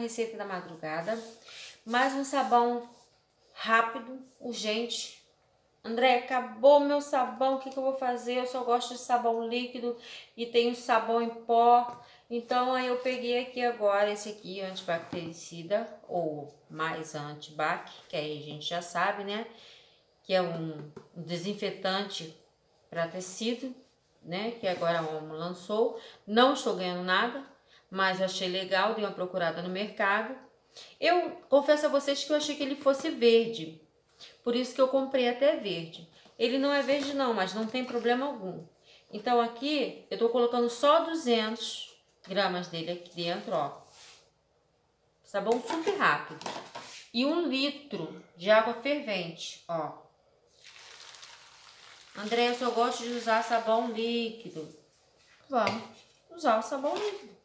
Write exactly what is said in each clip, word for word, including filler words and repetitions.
receita da madrugada. Mais um sabão rápido, urgente. André, acabou meu sabão, o que, que eu vou fazer? Eu só gosto de sabão líquido e tenho sabão em pó. Então, aí eu peguei aqui agora esse aqui, antibactericida, ou mais antibac, que aí a gente já sabe, né? Que é um desinfetante para tecido, né? Que agora a Omo lançou. Não estou ganhando nada, mas eu achei legal, dei uma procurada no mercado. Eu confesso a vocês que eu achei que ele fosse verde, por isso que eu comprei até verde. Ele não é verde não, mas não tem problema algum. Então aqui eu tô colocando só duzentos gramas dele aqui dentro, ó. Sabão super rápido. E um litro de água fervente, ó. André, eu só gosto de usar sabão líquido. Vamos usar o sabão líquido.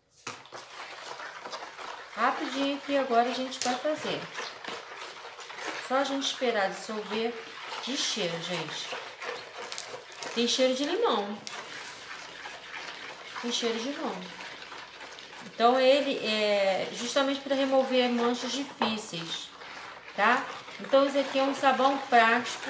Rapidinho aqui agora a gente vai fazer. Só a gente esperar dissolver de cheiro, gente. Tem cheiro de limão. Tem cheiro de limão. Então ele é justamente para remover manchas difíceis, tá? Então esse aqui é um sabão prático.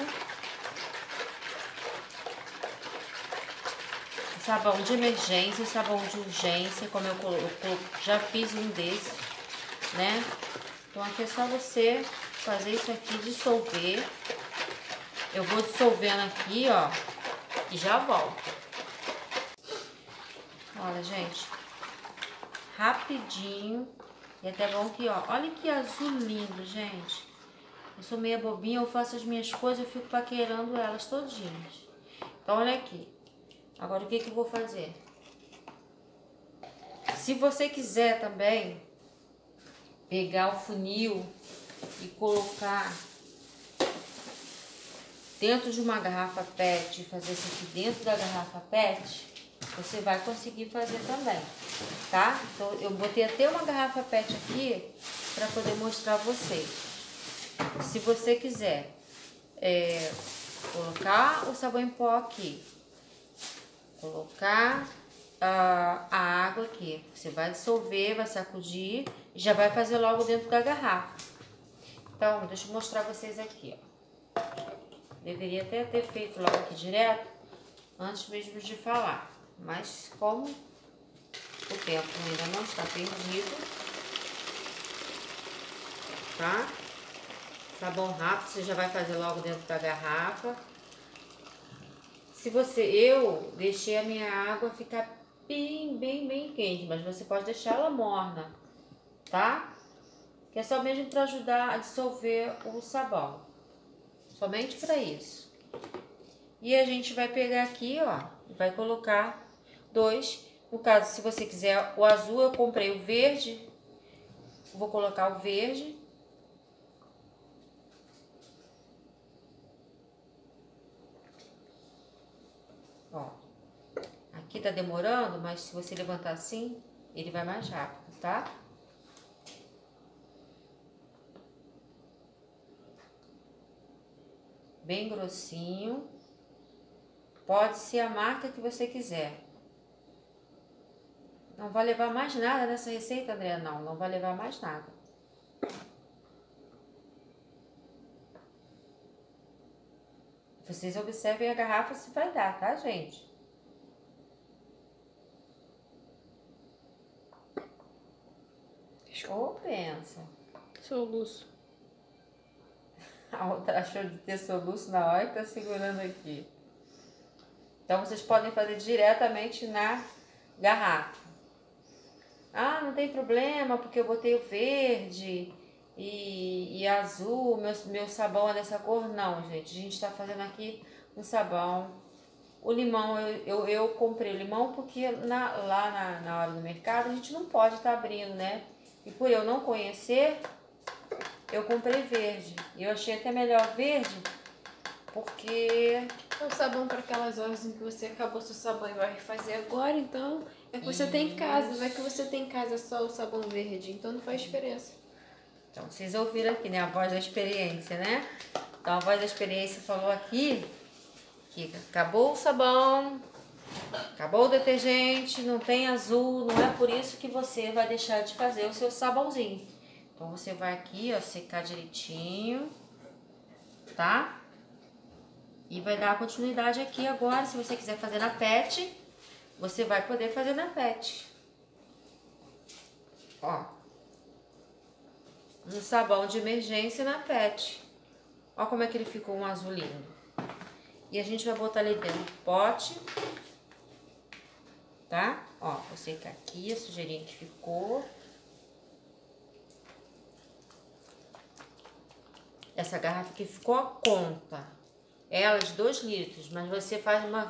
Sabão de emergência, sabão de urgência, como eu, eu já fiz um desses, né? Então aqui é só você fazer isso aqui, dissolver. Eu vou dissolvendo aqui, ó, e já volto. Olha, gente, rapidinho. E até bom que, ó, olha que azul lindo, gente. Eu sou meia bobinha, eu faço as minhas coisas, eu fico paquerando elas todinhas. Então, olha aqui. Agora, o que que eu vou fazer? Se você quiser também pegar o funil e colocar dentro de uma garrafa pet, fazer isso aqui dentro da garrafa pet, você vai conseguir fazer também, tá? Então, eu botei até uma garrafa pet aqui para poder mostrar a vocês. Se você quiser é, colocar o sabão em pó aqui, colocar a, a água aqui, você vai dissolver, vai sacudir e já vai fazer logo dentro da garrafa. Então, deixa eu mostrar vocês aqui, ó. Deveria até ter feito logo aqui direto, antes mesmo de falar. Mas como o tempo ainda não está perdido, tá? Sabão rápido, você já vai fazer logo dentro da garrafa. Se você, eu deixei a minha água ficar bem, bem, bem quente, mas você pode deixar ela morna, tá? Que é só mesmo para ajudar a dissolver o sabão. Somente para isso. E a gente vai pegar aqui, ó, e vai colocar dois. No caso, se você quiser o azul, eu comprei o verde. Vou colocar o verde. Ó. Aqui tá demorando, mas se você levantar assim, ele vai mais rápido, tá? Bem grossinho. Pode ser a marca que você quiser. Não vai levar mais nada nessa receita, André? Não, não vai levar mais nada. Vocês observem a garrafa se vai dar, tá, gente? Ou pensa. Soluço. A outra achou de ter soluço na hora que tá segurando aqui. Então, vocês podem fazer diretamente na garrafa. Ah, não tem problema, porque eu botei o verde e, e azul, meu, meu sabão é dessa cor. Não, gente, a gente tá fazendo aqui um sabão. O limão, eu, eu, eu comprei o limão porque na, lá na, na hora do mercado a gente não pode estar tá abrindo, né? E por eu não conhecer, eu comprei verde. E eu achei até melhor verde, porque É o sabão para aquelas horas em que você acabou seu sabão e vai refazer agora, então é que você Isso. tem em casa, vai que você tem em casa só o sabão verde, então não faz diferença. Então, vocês ouviram aqui, né? A voz da experiência, né? Então, a voz da experiência falou aqui que acabou o sabão, Acabou o detergente, não tem azul, não é por isso que você vai deixar de fazer o seu sabãozinho. Então, você vai aqui, ó, secar direitinho, tá? E vai dar continuidade aqui agora. Se você quiser fazer na pet, você vai poder fazer na pet. Ó. Um sabão de emergência na pet. Ó como é que ele ficou um azul lindo. E a gente vai botar ali dentro do pote. Tá? Ó, vou secar aqui a sujeirinha que ficou. Essa garrafa aqui ficou a conta. Ela de dois litros, mas você faz uma...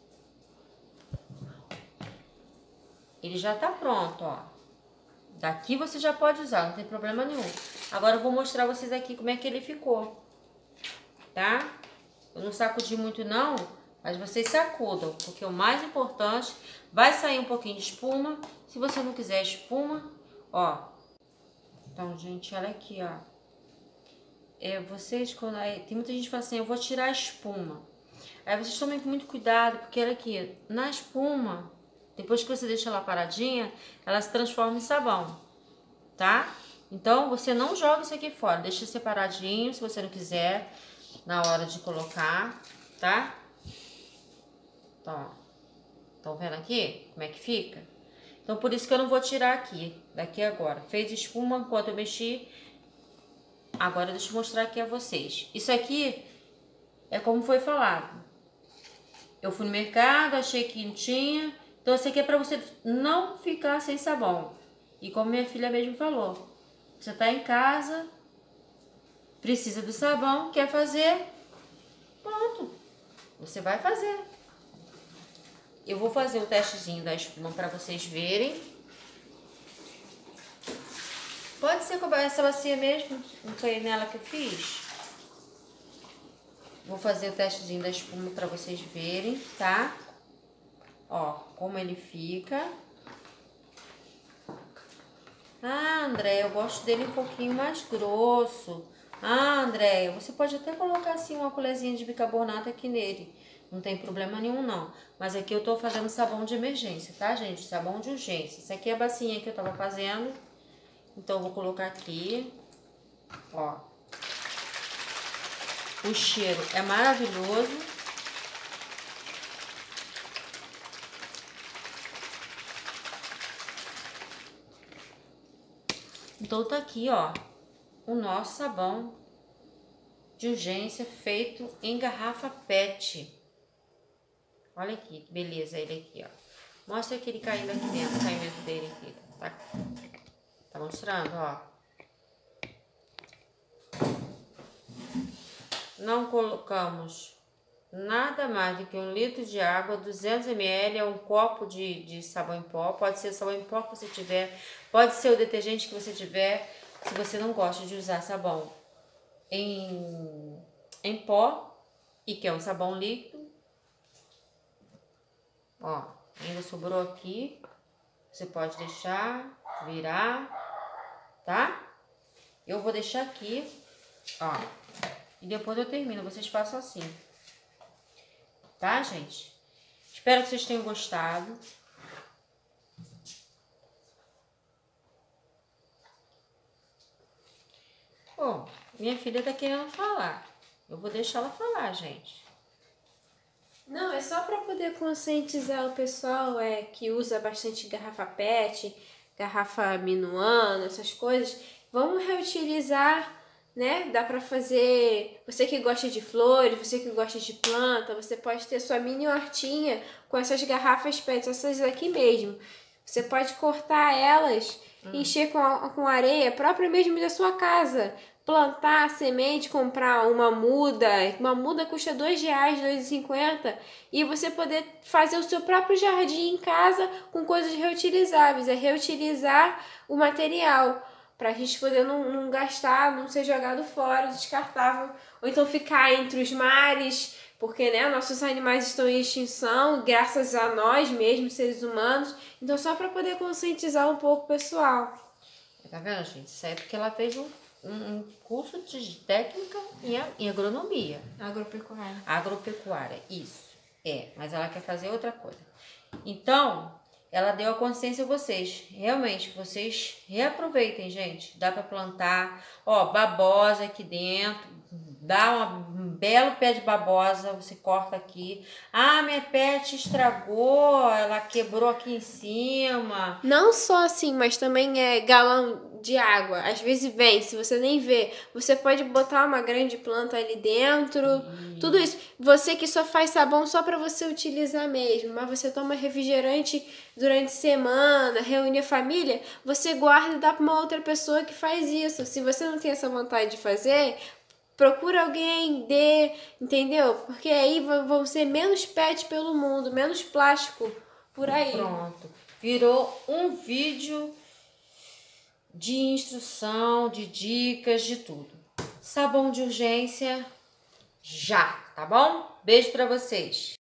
Ele já tá pronto, ó. Daqui você já pode usar, não tem problema nenhum. Agora eu vou mostrar vocês aqui como é que ele ficou. Tá? Eu não sacudi muito não, mas vocês sacudam, porque o mais importante, vai sair um pouquinho de espuma. Se você não quiser espuma, ó. Então, gente, olha aqui, ó. É, vocês, quando aí, tem muita gente que fala assim, eu vou tirar a espuma. Aí vocês tomem muito cuidado, porque olha aqui, na espuma, depois que você deixa ela paradinha, ela se transforma em sabão, tá? Então, você não joga isso aqui fora, deixa separadinho, se você não quiser, na hora de colocar, tá? Então, estão vendo aqui como é que fica? Então, por isso que eu não vou tirar aqui, daqui agora. Fez espuma enquanto eu mexi. Agora, deixa eu mostrar aqui a vocês. Isso aqui é como foi falado. Eu fui no mercado, achei que não tinha. Então, isso aqui é pra você não ficar sem sabão. E como minha filha mesmo falou, você tá em casa, precisa do sabão, quer fazer, pronto. Você vai fazer. Eu vou fazer o testezinho da espuma pra vocês verem. Pode ser com essa bacia mesmo, não foi nela que eu fiz. Vou fazer o testezinho da espuma pra vocês verem, tá? Ó, como ele fica. Ah, André, eu gosto dele um pouquinho mais grosso. Ah, André, você pode até colocar assim uma colherzinha de bicarbonato aqui nele. Não tem problema nenhum, não. Mas aqui eu tô fazendo sabão de emergência, tá, gente? Sabão de urgência. Isso aqui é a bacinha que eu tava fazendo. Então, eu vou colocar aqui, ó. O cheiro é maravilhoso. Então, tá aqui, ó, o nosso sabão de urgência feito em garrafa pet. Olha aqui, que beleza ele aqui, ó. Mostra que ele caindo aqui dentro, o caimento dele aqui, tá? Tá mostrando, ó. Não colocamos nada mais do que um litro de água, duzentos mililitros, é um copo de, de sabão em pó. Pode ser o sabão em pó que você tiver, pode ser o detergente que você tiver, se você não gosta de usar sabão em, em pó e quer um sabão líquido. Ó, ainda sobrou aqui, você pode deixar, virar, tá? Eu vou deixar aqui, ó, e depois eu termino, vocês façam assim. Tá, gente? Espero que vocês tenham gostado. Bom, minha filha tá querendo falar. Eu vou deixar ela falar, gente. Não, é só para poder conscientizar o pessoal é, que usa bastante garrafa pet, garrafa minuano, essas coisas. Vamos reutilizar, né? Dá para fazer... Você que gosta de flores, você que gosta de planta, você pode ter sua mini hortinha com essas garrafas pet, essas aqui mesmo. Você pode cortar elas, hum. encher com, a, com areia própria mesmo da sua casa. Plantar a semente, comprar uma muda, uma muda custa dois reais, dois e cinquenta, e você poder fazer o seu próprio jardim em casa com coisas reutilizáveis, é reutilizar o material, para a gente poder não, não gastar, não ser jogado fora, descartável, ou então ficar entre os mares, porque né, nossos animais estão em extinção, graças a nós mesmos, seres humanos, então só para poder conscientizar um pouco o pessoal. Tá vendo, gente? Isso é porque ela fez um um curso de técnica em agronomia. Agropecuária. Agropecuária, isso. É, mas ela quer fazer outra coisa. Então, ela deu a consciência a vocês. Realmente, vocês reaproveitem, gente. Dá para plantar, ó, babosa aqui dentro. Dá uma, um belo pé de babosa, você corta aqui. Ah, minha pet estragou, ela quebrou aqui em cima. Não só assim, mas também é galão de água. Às vezes vem, se você nem vê, você pode botar uma grande planta ali dentro. Hum. Tudo isso. Você que só faz sabão só para você utilizar mesmo, mas você toma refrigerante durante a semana, reúne a família, você guarda e dá para uma outra pessoa que faz isso. Se você não tem essa vontade de fazer, procura alguém, dê, entendeu? Porque aí vão ser menos pet pelo mundo, menos plástico por aí. Pronto. Virou um vídeo de instrução, de dicas, de tudo. Sabão de urgência já, tá bom? Beijo pra vocês.